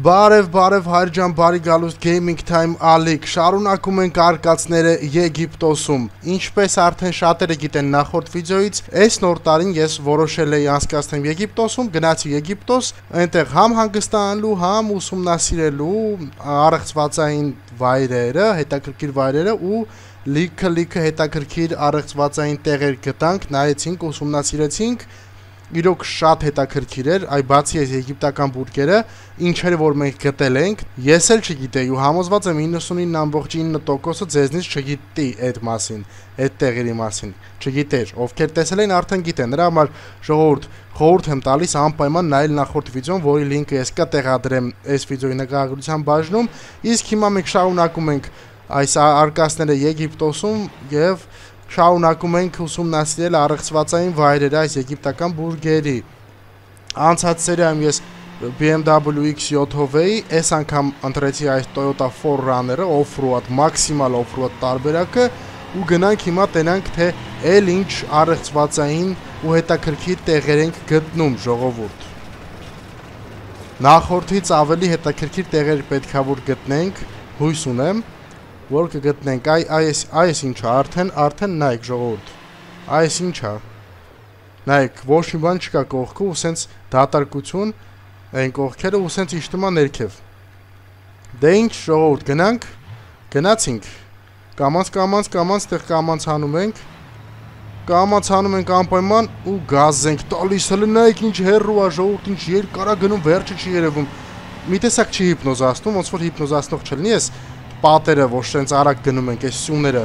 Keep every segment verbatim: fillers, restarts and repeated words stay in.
Բարև, բարև հայր ջան, բարի գալուստ Gaming Time Ալիկ, շարունակում ենք արկածները Եգիպտոսում։ Ինչպես արդեն շատերը գիտեն նախորդ վիդեոից, այս նոր տարին ես որոշել էի անցկացնել Եգիպտոսում, գնացի Եգիպտոս, այնտեղ համ հանգստանալու, համ ուսումնասիրելու առեղծվածային վայրերը, հետաքրքիր վայրերը ու լիքը լիքը հետաքրքիր առեղծվածային տեղեր գտանք, նայեցինք, ուսումնասիրեցինք։ Իրոք շատ հետաքրքիր էր, այ բացի այս եգիպտական բուրգերը, ինչերը որ մենք գտել ենք, ես էլ չգիտեի ու համոզված եմ իննսունինը նոց ինը տոկոսը ձեզնից չգիտի այդ մասին, այդ տեղերի մասին, չգիտեր, ովքեր տեսել են արդեն գիտեն, նրա համար ժողովուրդ, խորհուրդ եմ տալիս անպայման նայել նախորդ վիդեոն, որի լինքը ես կտեղադրեմ այս վիդեոյի նկարագրության բաժնում, իսկ հիմա մենք շարունակում ենք այս արկածները Եգիպտոսում եւ շարունակում ենք ուսումնասիրել առեղծվածային վայրերը այս եգիպտական բուրգերի։ Անցած սերիայում ես B M W X seven-ով էի, այս անգամ ընտրեցի այս Toyota four runner-ը, off-road, մաքսիմալ off-road տարբերակը ու գնանք հիմա տենանք, թե էլ ինչ առեղծվածային ու հետաքրքիր տեղեր ենք գտնում, ժողովուրդ։ Նախորդից ավելի հետաքրքիր տեղեր պետքա որ գտնենք, հույս ունեմ, որ կգտնենք, այ այս այս ինչա, արդեն արդեն նայեք ժողովուրդ։ Այս ինչա։ Նայեք, ոչ մի բան չկա կողքը, ու սենց դատարկություն այն կողքերը ու սենց իշտումա ներքև։ Դե ինչ ժողովուրդ, գնանք, գնացինք։ Կամանց կամանց կամանց տեղ կամանցանում ենք։ Կամանցանում ենք անպայման ու գազ ենք տալիս, հələ նայեք ինչ հեռու է ժողովուրդ, ինչ երկար է գնում, վերջը չի երևում։ Մի տեսակ չի հիպնոզացնում, ոնց որ հիպնոզացնող չլինի, ես պատերը, որ շենց արագ գնում ենք, այս սյուները։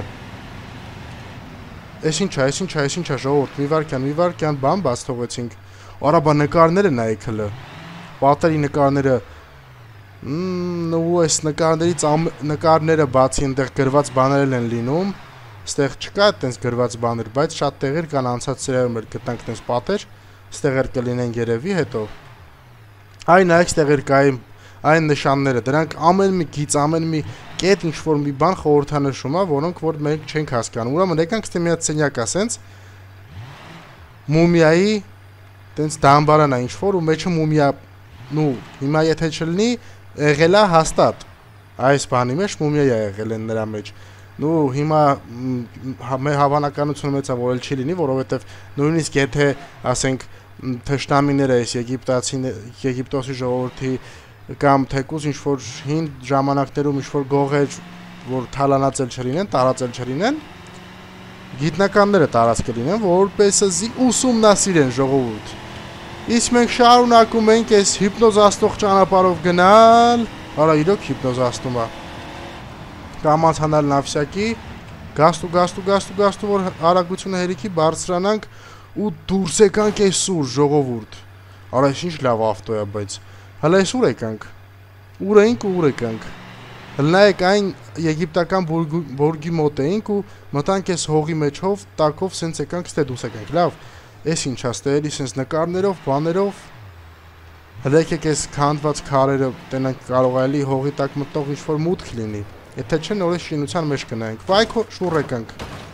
Այս ինչա, այս ինչա, այս ինչա ժողովուրդ, մի վարքյան, մի վարքյան բան բաց թողեցինք։ Արաբա նկարները նայեք հələ։ Պատերի նկարները։ Ու այս նկարներից նկարները բացի այնտեղ գրված բաներ են լինում։ Ստեղ չկա այդտենց գրված բաներ, բայց շատ տեղեր կան անցած սերիայում էլ գտանք այդպես պատեր։ Ստեղեր կլինեն երևի հետո։ Այ նայեք ստեղեր կային այն նշանները, դրանք ամեն մի գիծ, ամեն մի կետ ինչ-որ մի բան խորհրդանշում է, որոնք որ մենք չենք հասկանում։ Ուրեմն եկանք ստե մի հատ սենյակ ասենց մումիայի տենց դամբարան է ինչ-որ ու մեջը մումիա, նու հիմա եթե չլինի եղել է հաստատ այս բանի մեջ մումիա է եղել են նրա մեջ։ Նու հիմա մեր հավանականությունը մեծ է որ էլ չի լինի, որովհետև նույնիսկ եթե ասենք թշնամիները այս եգիպտացին Եգիպտոսի ժողովրդի կամ թեկուզ ինչ-որ հին ժամանակներում ինչ-որ գողեր, որ թալանացել չլինեն, տարածել չլինեն, գիտնականները տարած կլինեն, որպեսզի ուսումնասիրեն ժողովուրդ։ Իսկ մենք շարունակում ենք այս հիպնոզացնող ճանապարհով գնալ, արա իրոք հիպնոզացնում է։ Կամանցանալ նավսյակի, գաստու, գաստու, գաստու, գաստու, որ արագությունը հերիքի բարձրանանք ու դուրս եկանք այս սուր ժողովուրդ։ Արա ինչ լավ ավտո է, բայց հələ այս ուր եկանք, ուր էինք ու ուր եկանք, հələ նայեք այն եգիպտական բուրգի մոտ էինք ու մտանք ես հողի մեջով, տակով սենց եկանք, ստե դուս եկանք, լավ, ես ինչ աստ էլի սենց նկարներով, բաներով, հələ եկեք ես քանդված քարերը, տենանք կարող էլի հողի տակ մտնող ինչ-որ մուտք լինի, եթե չէ նորից շինության մեջ կնայենք, վայ շուռ եկանք,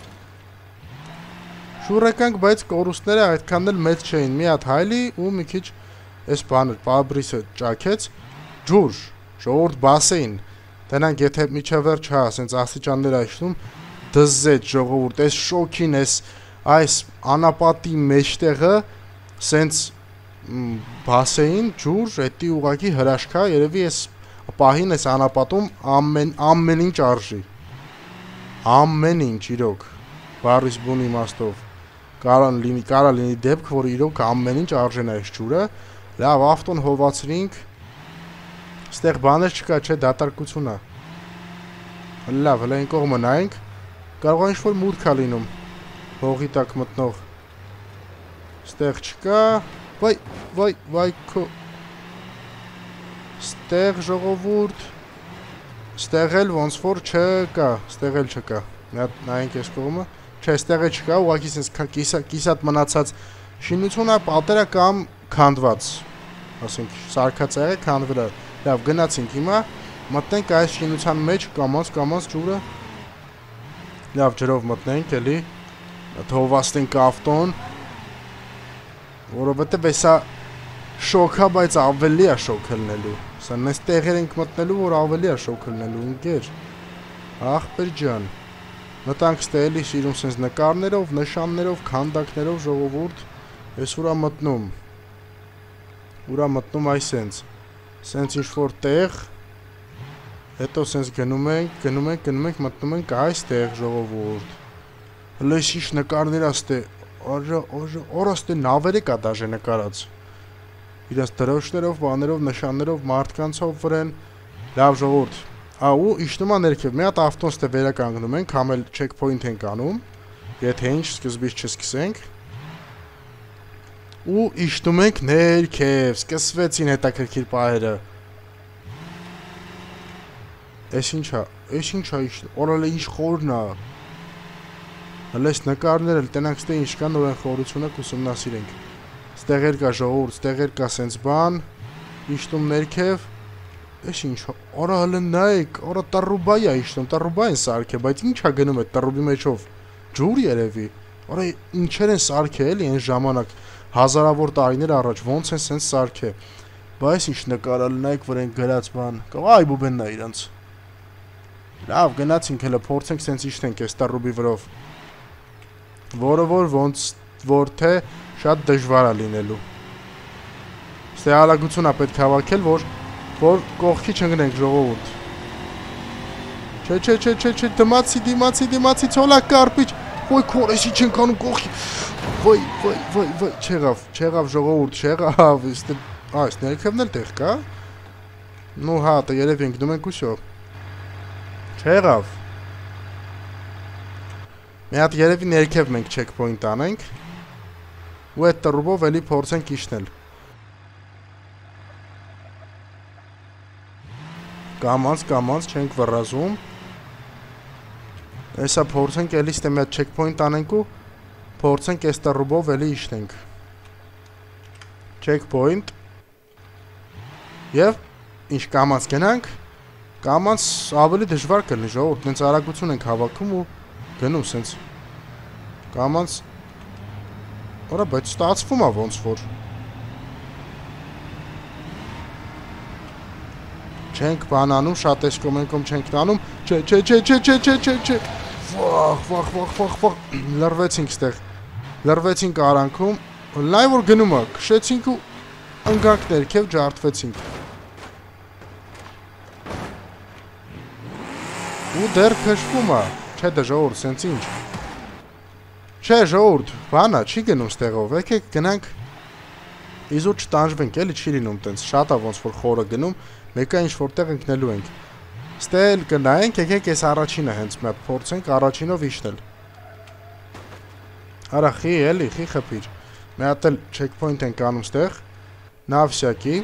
շուռ եկանք, բայց կորուստները այդքան էլ մեծ չէին, մի հատ հայլի ու մի քիչ այս բանը պաբրիսը ճակեց, ջուր, ժողովուրդ բասեին, տենանք եթե միջավերջ հա, ասենց աստիճաններ այշնում, դզեց ժողովուրդ, այս շոքին, այս անապատի մեջտեղը, սենց բասեին, ջուր, հետի ուղակի հրաշքա, երևի ես պահին այս անապատում ամեն ինչ արժի, ամեն ինչ իրոք, բարիս բուն իմաստով, կարա լինի դեպք, որ իրոք ամեն ինչ արժեն այս ջուրը, լավ, ավտոն հովացրինք, ստեղ բաներ չկա, չէ, դատարկություն է, լավ, հլա այն կողմը նայենք, կարող է ինչ-որ մուտք է լինում, հողի տակ մտնող, ստեղ չկա, վայ, վայ, վայ, քո, ստեղ ժողովուրդ, ստեղ էլ ոնց որ չկա, ստեղ էլ չկա, նայենք ես կողմը, չէ, ստեղ է չկա, ուղղակի սենց կիսատ մնացած շինությունը պատերը կամ քանդված, ասենք սարքած եղե քանդվել է, լավ գնացինք հիմա, մտնենք այս շինության մեջ, կամանց կամանց ջուրը, լավ ջրով մտնենք էլի, թողվաստենք ավտոն, որովհետև էսա շոքա, բայց ավելի է շոք ելնելու, Սա նես տեղեր ենք մտնելու, որ ավելի է շոկ լինելու ընկեր։ Ախպեր ջան։ Մտանք ստե էլի սիրում սենց նկարներով, նշաններով, քանդակներով ժողովուրդ։ Ես ուրա մտնում։ Ուրա մտնում այ սենց։ Սենց ինչ-որ տեղ։ Հետո սենց գնում ենք, գնում ենք, գնում ենք, մտնում ենք այստեղ ժողովուրդ։ Հլը ինչ նկարներ աստե, օժը, օժը, օրաստե նավերը կա դաժե նկարած։ Իրենց դրոշներով, բաներով, նշաններով, մարդկանցով վրեն։ Լավ ժողովուրդ։ Ա ու իջնում է ներքև, մի հատ ավտոն ստե վերականգնում ենք, համ էլ checkpoint ենք անում, եթե ինչ սկզբից չսկսենք։ Ու իջնում ենք ներքև, սկսվեցին հետաքրքիր պահերը։ Էս ինչա, էս ինչա իջնում, օրալ է ինչ խորն է։ Հլես նկարներ էլ տենանք ստե ինչ կան, որ այն խորությունը կուսումնասիրենք։ Ստեղեր կա ժողովուրդ, ստեղեր կա սենց բան, իջնում ներքև։ Էս ինչ, օրա հլը նայեք, օրա տռուբայ է իջնում, տռուբայ են սարքե, բայց ինչա գնում այդ տռուբի մեջով, ջուր երևի, օրա ինչեր են սարքե էլի այն ժամանակ, հազարավոր տարիներ առաջ, ոնց են սենց սարքե, բայց ինչ նկարալ նայեք, որ են գրած բան, կաղա այ բուբենն է իրանց, լավ գնացինք հլը փորձենք սենց իջնենք այս տռուբի վրով, որը որ ոնց որ թե շատ դժվար է լինելու, ստե հալագություն է պետք հավաքել, որ որ կողքի չընկնենք ժողովուրդ։ Չէ, չէ, չէ, չէ, չէ, դիմացի, դիմացի, դիմացի, ցոլա կարպիչ։ Ոյ քորեսի չենք անում կողքի։ Ոյ, ոյ, ոյ, ոյ, չեղավ, չեղավ ժողովուրդ, չեղավ, իստե, այս ներքևն էլ տեղ կա։ Նու հա, տա երևի ընկնում ենք ուսյո։ Չեղավ։ Մի հատ երևի ներքև մենք checkpoint անենք։ Ու այդ տրուբով էլի փորձենք իջնել։ Կամանց, կամանց, չենք վռազում։ Էսա փորձենք էլի ստե մի հատ checkpoint անենք ու փորձենք այս տրուբով էլի իջնենք։ Checkpoint։ Եվ ինչ կամանց գնանք, կամանց ավելի դժվար կլինի ժողովուրդ, նենց արագություն ենք հավաքում ու գնում սենց։ Կամանց, որա, բայց ստացվում է ոնց որ։ Չենք բան անում, շատ ես կոմենկոմ չենք տանում, չէ, չէ, չէ, չէ, չէ, չէ, չէ, չէ, վախ, վախ, վախ, վախ, վախ, լրվեցինք ստեղ, լրվեցինք արանքում, լայ որ գնում է, քշեցինք ու ընգանք ներքև ջարդվեցինք։ Ու դեռ քշվում է, չէ դե ժողովուրդ, սենց ինչ։ Չէ ժողովուրդ, բանա, չի գնում ստեղով, եկեք գնանք, իզուր չտանջվենք, էլի չի լինում տենց, շատ է ոնց որ խորը գնում, մեկը ինչ որտեղ ընկնելու ենք։ Ստե էլ կնայենք, եկեք այս առաջինը հենց մի հատ փորձենք առաջինով իջնել։ Արա խի էլի, խի խփիր։ Մի հատ էլ checkpoint ենք անում ստեղ, նավսյակի։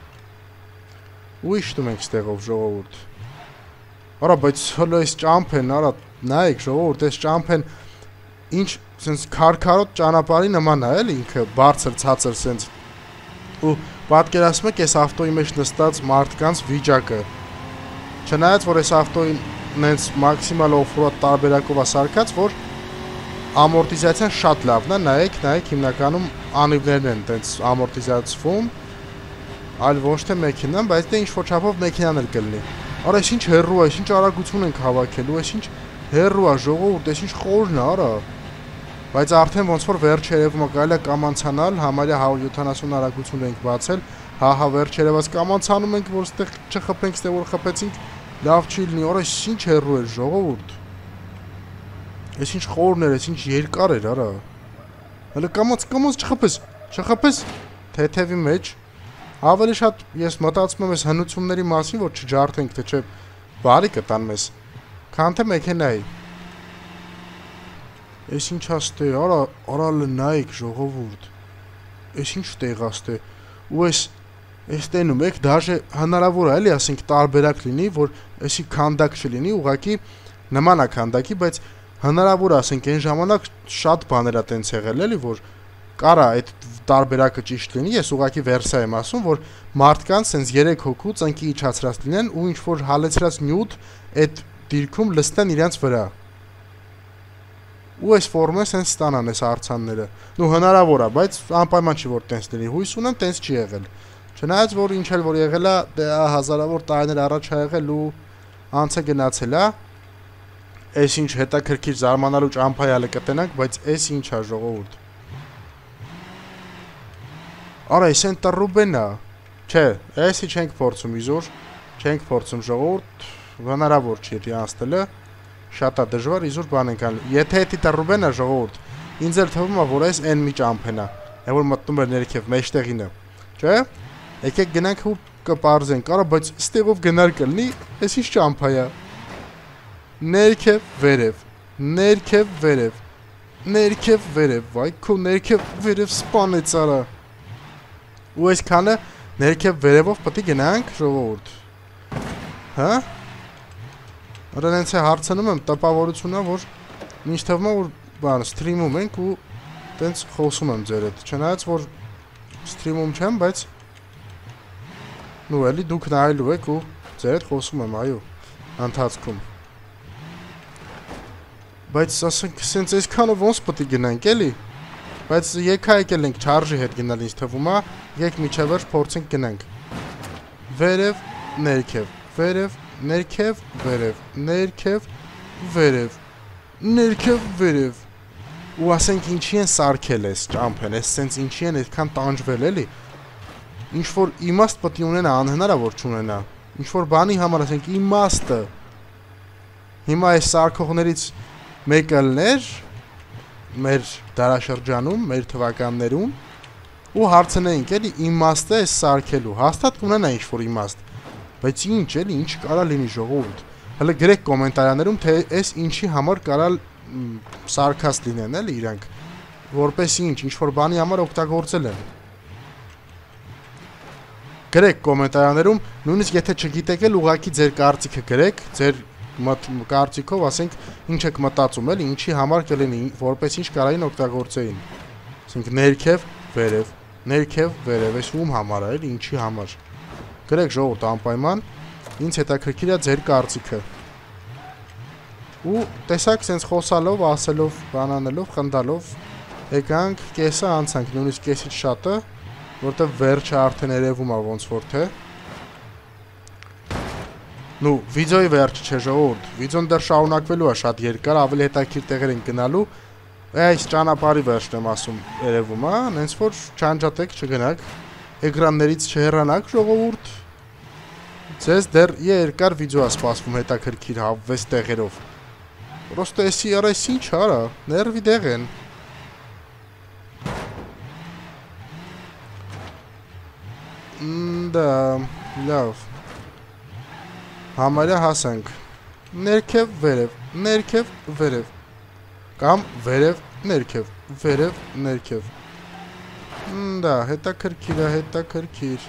Ու իջնում ենք ստեղով ժողովուրդ։ Արա, բայց հլո այս ճամփեն, արա, նայեք ժողովուրդ, այս ճամփեն ինչ սենց քարքարոտ ճանապարհի նման է, էլի ինքը բարձր ցածր սենց։ Ու պատկերացնում եք այս ավտոյի մեջ նստած մարդկանց վիճակը։ Չնայած որ այս ավտոյին նենց մաքսիմալ օֆրոդ տարբերակով է սարքած, որ ամորտիզացիան շատ լավն է, նայեք, նայեք հիմնականում անիվներն են տենց ամորտիզացվում, այլ ոչ թե մեքենան, բայց դե ինչ-որ չափով մեքենան էլ կլինի։ Արա, այս ինչ հեռու է, այս ինչ արագություն ենք հավաքելու, այս ինչ հեռու է ժողովուրդ, այս ինչ խորն է, արա։ Բայց արդեն ոնց որ վերջ երևում է կարելի է կամանցանալ, համարյա հարյուր յոթանասուն արագություն ենք բացել, հա հա վերջ երևաց կամանցանում ենք, որ ստեղ չխփենք, ստեղ որ խփեցինք, լավ չի լինի, օր այս ինչ հեռու էր ժողովուրդ։ Այս ինչ խորն էր, այս ինչ երկար էր, արա։ Հələ կամանց, կամանց չխփես, չխփես թեթևի մեջ։ Ավելի շատ ես մտածում եմ այս հնությունների մասին, որ չջարդենք, թե չէ բարի կտան մեզ։ Քան թե մեքենայի։ Ես ինչ աստե, արա, արա նայեք ժողովուրդ, ես ինչ տեղաստե, ու ես, ես տենում եք, դաժե հնարավոր է, էլի ասենք տարբերակ լինի, որ եսի քանդակ չլինի, ուղղակի նման է քանդակի, բայց հնարավոր է, ասենք, այն ժամանակ շատ բաներ է տենց եղել, էլի, որ կարա այդ տարբերակը ճիշտ լինի, ես ուղղակի վերսիա եմ ասում, որ մարդկանց սենց երեք հոգու ծնկի իջացրած լինեն ու ինչ որ հալեցրած նյութ այդ դիրքում լստեն իրենց վրա։ Ու այս ֆորմը սենց ստանան այս արցանները։ Նու հնարավոր է, բայց անպայման չի որ տենց լինի։ Հույս ունեմ տենց չի եղել։ Չնայած որ ինչ էլ որ եղել է, դե հազարավոր տարիներ առաջ ա եղել ու անց է գնացել է։ Այս ինչ հետաքրքիր զարմանալու ճամփայալը կտենանք, բայց այս ինչ է ժողովուրդ։ Արա, այս են տրուբենա։ Չէ, այսի չենք փորձում իզուր, չենք փորձում ժողովուրդ, հնարավոր չի իրանցնելը, շատ է դժվար իզուր բան ենք անում։ Եթե էդի տրուբենա ժողովուրդ, ինձ էլ թվում է, որ այս այն մի ճամփեն է, այն որ մտնում էր ներքև մեջտեղին է։ Չէ՞։ Եկեք գնանք ու կպարզենք, արա, բայց ստեղով գնալ կլինի, այս ինչ ճամփա է։ Ներքև վերև, ներքև վերև, ներքև վերև, վայ քո ներքև վերև սպանեց արա։ Ու այսքանը ներքև վերևով պետք է գնանք ժողովուրդ։ Հա։ Արա նենց է հարցնում եմ, տպավորությունն է, որ ինչ թվում է, որ բան սթրիմում ենք ու տենց խոսում եմ ձեր հետ։ Չնայած որ սթրիմում չեմ, բայց նու էլի դուք նայելու եք ու ձեր հետ խոսում եմ, այո, ընթացքում։ Բայց ասենք սենց այսքանը ոնց պետք է գնանք էլի։ Բայց եկա եկել ենք չարժի հետ գնալ ինձ թվում է, եք միջև վերջ փորձենք գնանք։ Վերև, ներքև, վերև, ներքև, վերև, ներքև, վերև, ներքև, վերև։ Ու ասենք ինչի են սարքել այս ճամփեն, այս սենց ինչի են այդքան տանջվել էլի։ Ինչ որ իմաստ պետք է ունենա, անհնար է որ չունենա։ Ինչ որ բանի համար ասենք իմաստը։ Հիմա այս սարքողներից մեկը լներ մեր դարաշրջանում, մեր թվականներում ու հարցնեինք էլի իմաստը է սարքելու, հաստատ կունենա ինչ-որ իմաստ, բայց ինչ էլի, ինչ կարա լինի ժողովուրդ, հələ գրեք կոմենտարյաներում, թե այս ինչի համար կարա սարքած լինեն էլի իրանք, որպես ինչ, ինչ-որ բանի համար օգտագործել են։ Գրեք կոմենտարյաներում, նույնիսկ եթե չգիտեք էլ ուղղակի ձեր կարծիքը գրեք, ձեր կարծիքով ասենք ինչ եք մտածում էլի, ինչի համար կլինի, որպես ինչ կարային օգտագործեին։ Ասենք ներքև, վերև, ներքև, վերև, այս ում համար է էլի, ինչի համար։ Գրեք ժողովուրդ անպայման, ինձ հետաքրքիր է ձեր կարծիքը։ Ու տեսակ սենց խոսալով, ասելով, բանանելով, խնդալով, եկանք կեսը անցանք, նույնիսկ կեսից շատը, որտեղ վերջը արդեն երևում է ոնց որ թե։ Նու, վիդեոյի վերջը չէ ժողովուրդ, վիդեոն դեռ շարունակվելու է շատ երկար, ավելի հետաքրքիր տեղեր են գնալու, այս ճանապարհի վերջն եմ ասում երևում է, նենց որ չանջատեք, չգնաք, էկրաններից չհեռանաք ժողովուրդ, ձեզ դեռ երկար վիդեո է սպասվում հետաքրքիր հավես տեղերով, պրոստո էսի արայս ինչ արա, ներվի դեղ են։ Դա, լավ։ Համարյա հասանք, ներքև, վերև, ներքև, վերև, կամ վերև, ներքև, վերև, ներքև, դա, հետաքրքիր է, հետաքրքիր,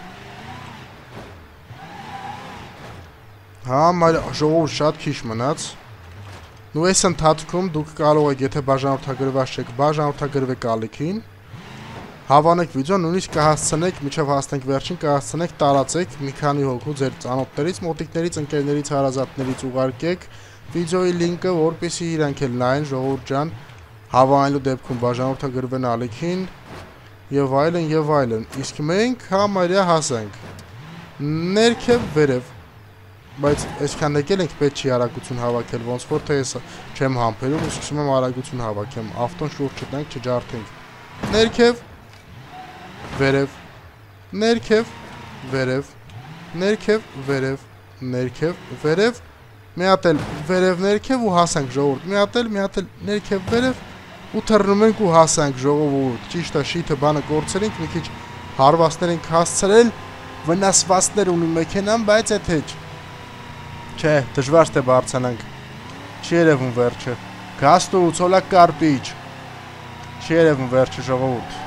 համարյա, ժողով շատ քիչ մնաց, նու այս ընթացքում դուք կարող եք, եթե բաժանորդագրված չեք, բաժանորդագրվեք ալիքին, հավանեք վիդեոն, նույնիսկ կհասցնեք, միջև հասնենք վերջին, կհասցնեք տարածեք մի քանի հոգու ձեր ծանոթներից, մոտիկներից, ընկերներից, հարազատներից ուղարկեք վիդեոյի լինկը, որպեսզի իրանք էլ նայեն ժողովուրդ ջան, հավանելու դեպքում բաժանորդագրվեն ալիքին եւ այլն եւ այլն։ Իսկ մենք համարյա հասանք ներքև վերև, բայց այսքան եկել ենք պետք չի արագություն հավաքել, ոնց որ թե ես չեմ համբերում, սկսում եմ արագություն հավաքեմ, ավտոն շուրջ չտնենք, չջարդենք։ Ներքև վերև, ներքև, վերև, ներքև, վերև, ներքև, վերև, մի հատ էլ վերև, ներքև ու հասանք ժողովուրդ, մի հատ էլ, մի հատ էլ ներքև, վերև ու թռնում ենք ու հասանք ժողովուրդ, ճիշտ է շիթը բանը կորցրել ենք, մի քիչ հարվածներ ենք հասցրել, վնասվածքներ ունի մեքենան, բայց այդ հեչ, չէ, դժվար թե բարձրանանք, չի երևում վերջը, գաստու ցոլակ կարպիչ, չի երևում վերջը ժողովուրդ,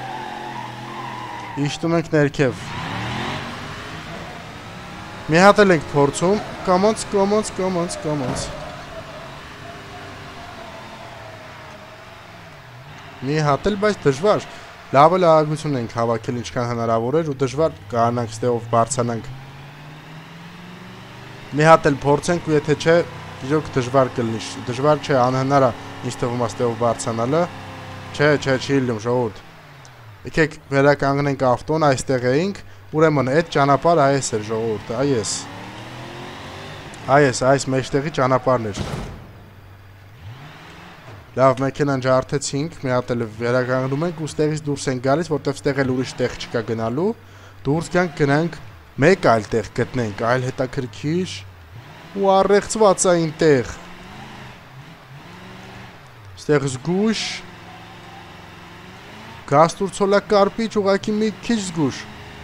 իշտում ենք ներքև, մի հատ էլ ենք փորձում, կամոնց, կամոնց, կամոնց, կամոնց, մի հատ էլ, բայց դժվար, լավ էլ արագություն ենք հավաքել ինչքան հնարավոր էր ու դժվար կարողանանք ստեղով բարձրանանք, մի հատ էլ փորձենք ու եթե չէ, իրոք դժվար կլինի, դժվար չէ, անհնար է ինչ թվում է ստեղով բարձրանալը, չէ, չէ, չի լինում ժողովուրդ։ Եկեք վերականգնենք ավտոն, այստեղ էինք Ուրեմն այդ ճանապարհը այս էր ժողովուրդ, այս։ Այս, այս մեջտեղի ճանապարհն էր։ Լավ, մեքենան ջարդեցինք, մի հատ էլ վերականգնում ենք ու ստեղից դուրս ենք գալիս, որտեղ ստեղ էլ ուրիշ տեղ չկա գնալու։ Դուրս գանք գնանք մեկ այլ տեղ գտնենք, այլ հետաքրքիր ու առեղծվածային տեղ։ Ստեղ զգուշ գաստուրցոլակարպիչ ուղակի մի քիչ զգուշ։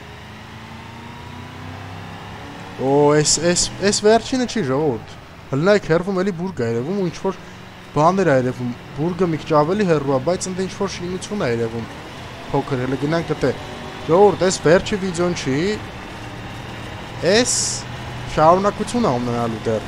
Օ, այս այս այս վերջինը չի ժողովուրդ։ Հլնայք հերվում էլի բուրգ է երևում ու ինչ որ բաներ է երևում, բուրգը մի քիչ ավելի հեռու է, բայց ընդ ինչ որ շինություն է երևում։ Փոքր հələ գնանք դե։ Ժողովուրդ, այս վերջի վիդեոն չի։ Այս շարունակություն է ունենալու դեռ։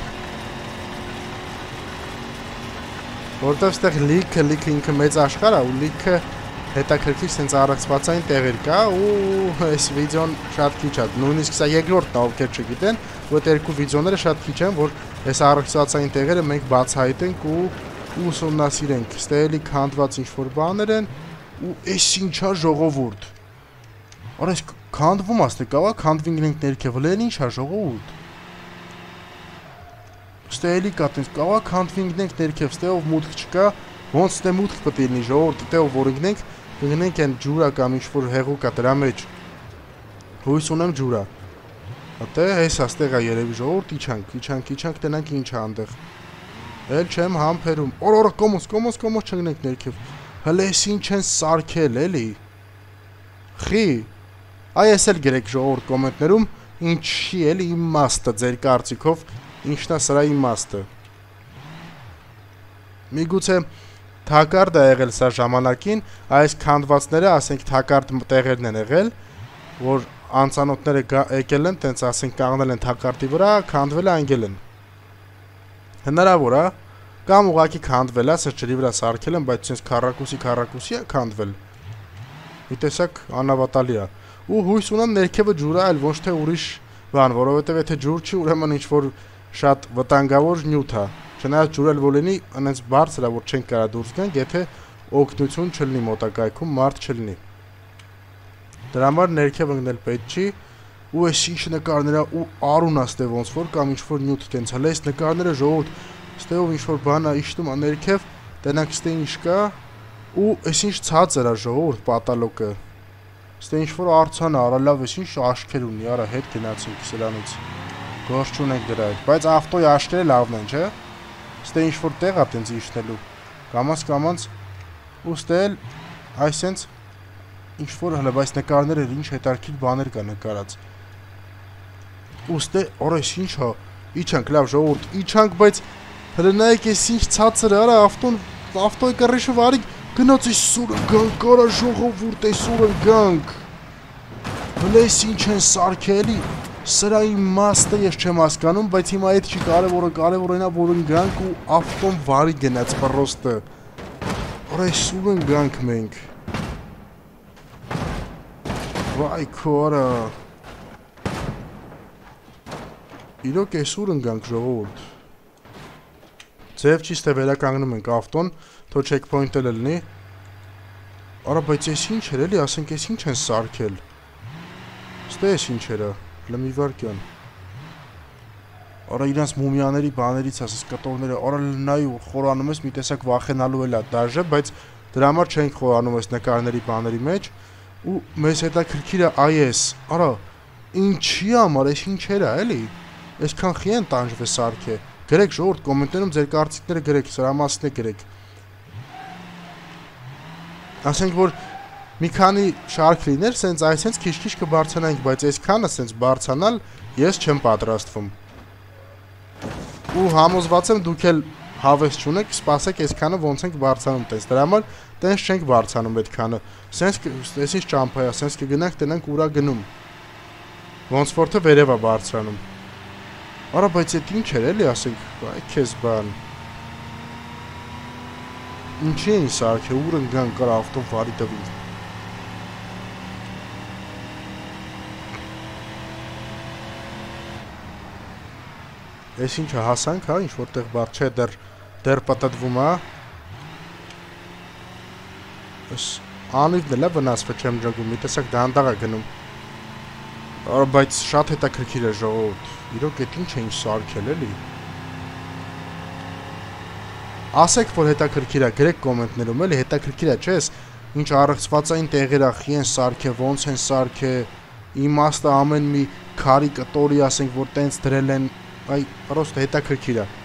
Որտեւ ստեղ լիքը, լիքը ինքը մեծ աշխարհ է ու լիքը հետաքրքիր sense առողջվածային տեղեր կա ու այս վիդեոն շատ քիչ է։ Նույնիսկ սա երկրորդն է, ովքեր չգիտեն, ու այդ երկու վիդեոները շատ քիչ են, որ այս առողջվածային տեղերը մենք բացահայտենք ու ուսումնասիրենք։ Ստեղ էլի քանդված ինչ-որ բաներ են ու այս ինչա ժողովուրդ։ Արա այս քանդվում ասते կավա քանդվինք ենք ներքև, լեն ինչա ժողովուրդ։ Ստեղ էլի կա տես կավա քանդվինք ենք ներքև, ստեղով մուտք չկա, ոնց ստե մուտք պետք է լինի ժողովուրդ, դեռ որ ընկնենք, ընկնենք այն ջուրա կամ ինչ-որ հեղուկ է դրա մեջ։ Հույս ունեմ ջուրա։ Ատե այս աստեղ է երևի ժողովուրդ, իջանք, իջանք, իջանք, տենանք ինչ է այնտեղ։ Էլ չեմ համբերում։ Օր օր կոմոս, կոմոս, կոմոս չընկնենք ներքև։ Հələ էս ինչ են սարքել, էլի։ Խի։ Այ ես էլ գրեք ժողովուրդ կոմենտներում, ինչի էլի իմաստը ձեր կարծիքով, ինչն է սրա իմաստը։ Միգուցե թակարդ է եղել սա ժամանակին, այս քանդվածները, ասենք թակարդ տեղերն են եղել, որ անծանոթները եկել են, տենց ասենք կանգնել են թակարդի վրա, քանդվել է անգել են։ Հնարավոր է, կամ ուղղակի քանդվել է, սրճերի վրա սարքել են, բայց sense քառակուսի քառակուսի է քանդվել։ Մի տեսակ անհավատալի է։ Ու հույս ունեմ ներքևը ջուր է, այլ ոչ թե ուրիշ բան, որովհետև եթե ջուր չի, ուրեմն ինչ որ շատ վտանգավոր նյութ է։ Չնայած ջուրել որ լինի, այնպես բարձր է, որ չենք կարա դուրս գանք, եթե օգնություն չլինի մոտակայքում, մարդ չլինի։ Դրա համար ներքև ընկնել պետք չի, ու այս ինչ նկարները ու արուն է ստե ոնց որ կամ ինչ որ նյութ տենց հələ այս նկարները ժողովուրդ, ստեով ինչ որ բան է իշտում է ներքև, տենանք ստե ինչ կա, ու այս ինչ ցածր է ժողովուրդ պատալոկը։ Ստե ինչ որ արցան է, արա լավ, այս ինչ աշկեր ունի, արա հետ գնացինք սրանից։ Գործ չունենք դրա հետ, բայց ավտոյի աշկերը լավն են, չէ՞։ Ստե ինչ որ տեղ է տենց իշտնելու։ Կամաց կամաց ու ստել այսենց ինչ որ հələ բայց նկարները ինչ հետարքիր բաներ կա նկարած։ Ուստե օրես ինչ հա իջանք լավ ժողովուրդ իջանք բայց հələ նայեք էս ինչ ցածր արա ավտոն ավտոյի կռիչը վարի գնաց էս սուրը գանք արա ժողովուրդ էս սուրը գանք հələ էս ինչ են սարքելի սրա իմաստը ես չեմ հասկանում բայց հիմա այդ չի կարևորը կարևորն է որ ընկանք ու ավտոն վարի գնաց պրոստը արա էս սուրը գանք մենք վայ քորա Իրոք էս ուր ընկանք ժողովուրդ Ձև չի ստե վերականգնում ենք ավտոն թո չեքփոյնթը լինի Արա բայց էս ինչ էր էլի ասենք էս ինչ են սարքել Ստե էս ինչ էր լմի վարկյան Արա իրանց մումիաների բաներից ասես կտորները արա լնայի ու խորանում ես մի տեսակ վախենալու էլա դաժե բայց դրա համար չենք խորանում ես նկարների բաների մեջ ու մեզ հետաքրքիր է այս արա ինչի համար էս ինչ էր էլի Այսքան խի են տանջվե սարքե Գրեք ժողովուրդ կոմենտներում ձեր կարծիքները գրեք, սրա մասին է գրեք Ասենք որ մի քանի շարք լիներ, սենց այսենց քիչ-քիչ կբարձրանանք, բայց այսքանը սենց բարձրանալ ես չեմ պատրաստվում Ու համոզված եմ դուք էլ հավես չունեք, սպասեք այսքանը ոնց ենք բարձրանում տես Դրա համար տենց չենք բարձրանում այդքանը Սենց այսինչ ճամփա է, սենց կգնանք տնենք ուրա գնում Ոնց որ թե վերև է բարձրանում Արա բայց այդ ինչ էր էլի ասենք, այ քեզ բան Ինչի են սարքե, ուր ընկան կար ավտոն վարի տվին Ես ինչը հասանք, հա, ինչ որտեղ բար չէ, դեռ, դեռ պտտվում է Ես անիվն էլ է վնասվը չեմ ջգում, մի տեսակ դանդաղ է գնում Արա բայց շատ հետաքրքիր է ժողովուրդ։ Իրոք այդ ինչ է ինչ սարքել էլի։ Ասեք որ հետաքրքիր է, գրեք կոմենտներում էլի հետաքրքիր է, չես։ Ինչ առողջվածային տեղեր ախի են սարքե, ոնց են սարքե, իմաստը ամեն մի քարի կտորի ասենք որ տենց դրել են, այ պրոստը հետաքրքիր է։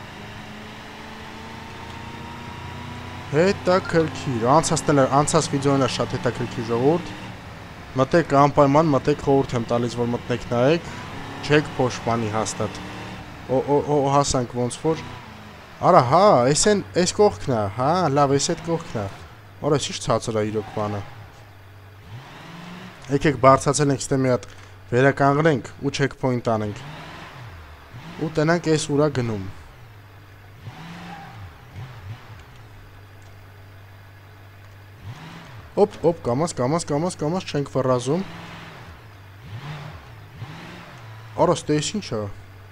Հետաքրքիր, անցածն անցած վիդեոն է շատ հետաքրքիր ժողովուրդ։ Մտեք անպայման, մտեք խորհուրդ եմ տալիս որ մտնեք նայեք, չեք փոշմանի հաստատ։ Օ օ օ հասանք ոնց որ։ Արա հա, էս են, էս կողքն է, հա, լավ, էս այդ կողքն է։ Արա ինչ ցածր է իրոք բանը։ Եկեք բարձացել ենք ստե մի հատ վերականգնենք ու checkpoint անենք։ Ու տնանք էս ուրա գնում։ Օպ, օպ, կամաց, կամաց, կամաց, կամաց չենք վռազում։ Արա ստե էս ինչ է։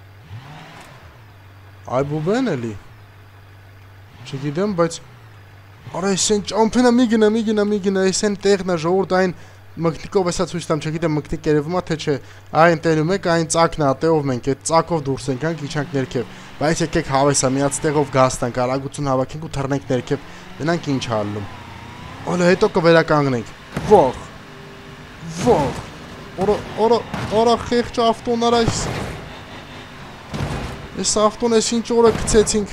Այ բուբեն էլի։ Չգիտեմ, բայց արա էս են ճամփենա մի գնա, մի գնա, մի գնա, էս են տեղն է ժողովուրդ այն մկնիկով էսա ցույց տամ, չգիտեմ մկնիկ երևում է թե չէ։ Այն տերում եք, այն ծակն է, ատեով մենք այդ ծակով դուրս ենք, իջանք ներքև։ Բայց եկեք հավեսա միած տեղով գազ տանք, արագություն հավաքենք ու թռնենք ներքև։ Դրանք ինչ ալնում։ Օլա հետո կվերականգնենք։ Ող։ Ող։ Օրա, օրա, օրա խեղճ ավտոն արա էս։ Էս ավտոն էս ինչ օրը գցեցինք։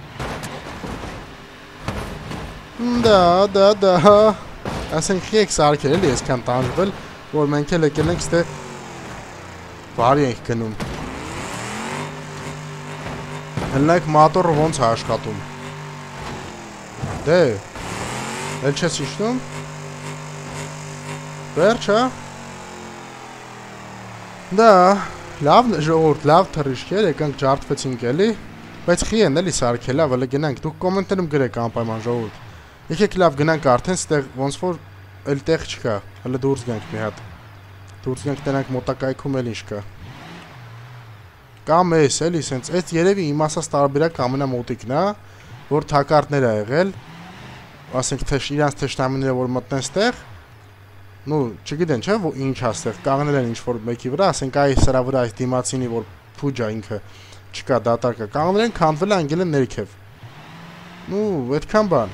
Դա, դա, դա։ Ասենք եք սարքել էլի այսքան տանջվել, որ մենք էլ եկել ենք ստե բարի ենք գնում։ Հլնակ մատորը ոնց է աշխատում։ Դե, էլ չես իշնում։ Վերջ, հա։ Դա, լավ ժողովուրդ, լավ թռիչք էր, եկանք ջարդվեցինք էլի, բայց խի են էլի սարքել, լավ, էլի գնանք, դուք կոմենտներում գրեք անպայման ժողովուրդ։ Եկեք լավ գնանք արդեն ստեղ ոնց որ էլ տեղ չկա, հələ դուրս գանք մի հատ։ Դուրս գանք տենանք մոտակայքում էլ ինչ կա։ Կամ էս էլի սենց, այդ երևի իմ ասած տարբերակ ամենամոտիկն է, որ թակարդներ է եղել, ասենք թե իրանց թշնամիները որ մտնեն ստեղ, նու չգիտեն չէ որ ինչ է ստեղ, կանգնել են ինչ որ մեկի վրա, ասենք այ սրա վրա այս դիմացինի որ փուջա ինքը չկա դատարկը, կանգնել են, քանդվել են, անգել են ներքև։ Նու այդքան բան։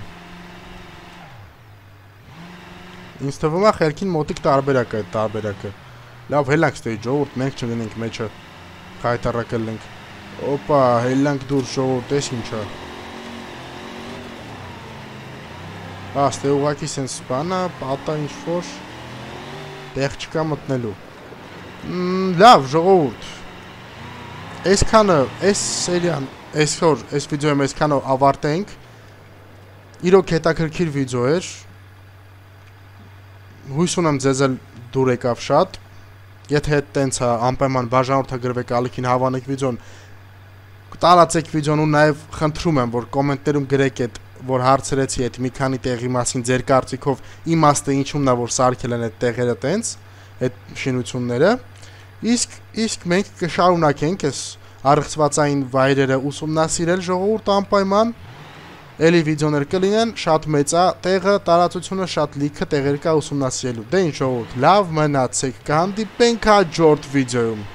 Ինձ թվում է խելքին մոտիկ տարբերակ է այդ տարբերակը։ Լավ հելանք ստեի ժողովուրդ, մենք չգնենք մեջը խայտարակել ենք։ Օպա, հելանք դուրս ժողովուրդ, էս ինչ է։ Ա, ստե ուղակի սենց բանա, պատա ինչ-որ տեղ չկա մտնելու։ Լավ ժողովուրդ։ Այսքանը, այս սերիան, այսօր, այս վիդեոյում այսքանով ավարտենք։ Իրոք հետաքրքիր վիդեո էր։ Հույս ունեմ ձեզ էլ դուր եկավ շատ։ Եթե հետ տենց է անպայման բաժանորդագրվեք ալիքին հավանեք վիդեոն, տարածեք վիդեոն ու նաև խնդրում եմ որ կոմենտներում գրեք այդ որ հարցրեցի այդ մի քանի տեղի մասին ձեր կարծիքով իմաստը ինչումն է որ սարքել են այդ տեղերը տենց այդ շինությունները իսկ իսկ մենք կշարունակենք այս առողջվածային վայրերը ուսումնասիրել ժողովուրդ անպայման Էլի վիդեոներ կլինեն, շատ մեծ է տեղը, տարածությունը շատ լիքը տեղեր կա ուսումնասիրելու։ Դե ինչ ժողովուրդ, լավ մնացեք, կհանդիպենք հաջորդ վիդեոյում։